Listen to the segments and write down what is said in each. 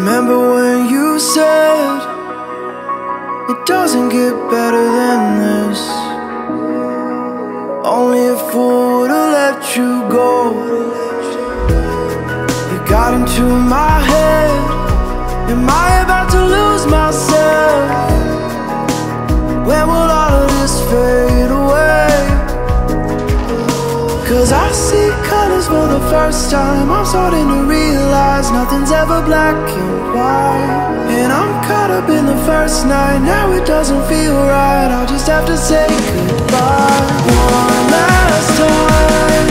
Remember when you said it doesn't get better than this? Only a fool would've let you go. You got into my head. Am I about to lose myself? When will all of this fade away? 'Cause I see colors for the first time. I'm starting to realize nothing's ever black and white. And I'm caught up in the first night. Now it doesn't feel right. I'll just have to say goodbye one last time.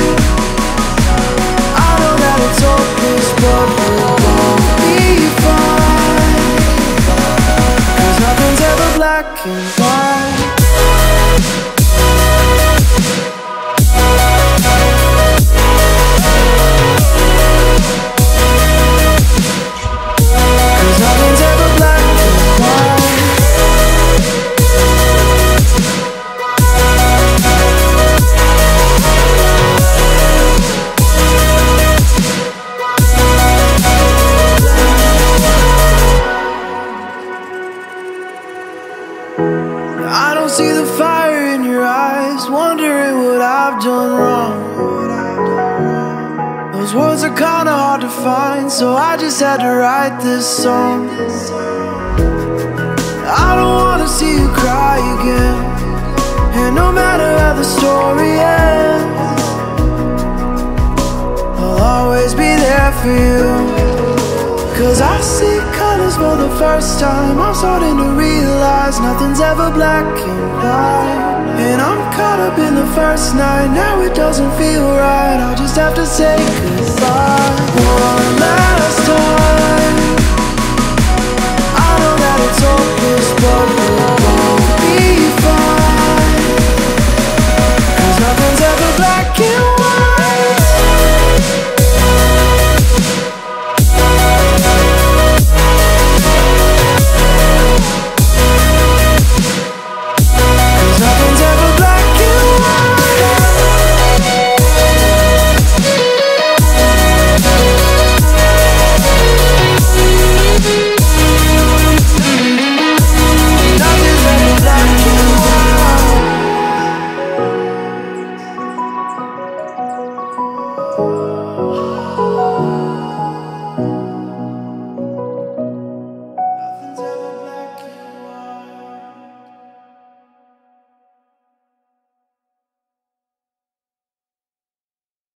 I know that it's hopeless, but we'll both be fine. 'Cause nothing's ever black and white. I don't see the fire in your eyes, wondering what I've done wrong. Those words are kinda hard to find, so I just had to write this song. I don't wanna see you cry again, and no matter how the story ends, I'll always be there for you. 'Cause I see colors for the first time. I'm starting to realize nothing's ever black and white. And I'm caught up in the first night. Now it doesn't feel right. I'll just have to say goodbye one last time. I know that it's hopeless, but we'll both be fine.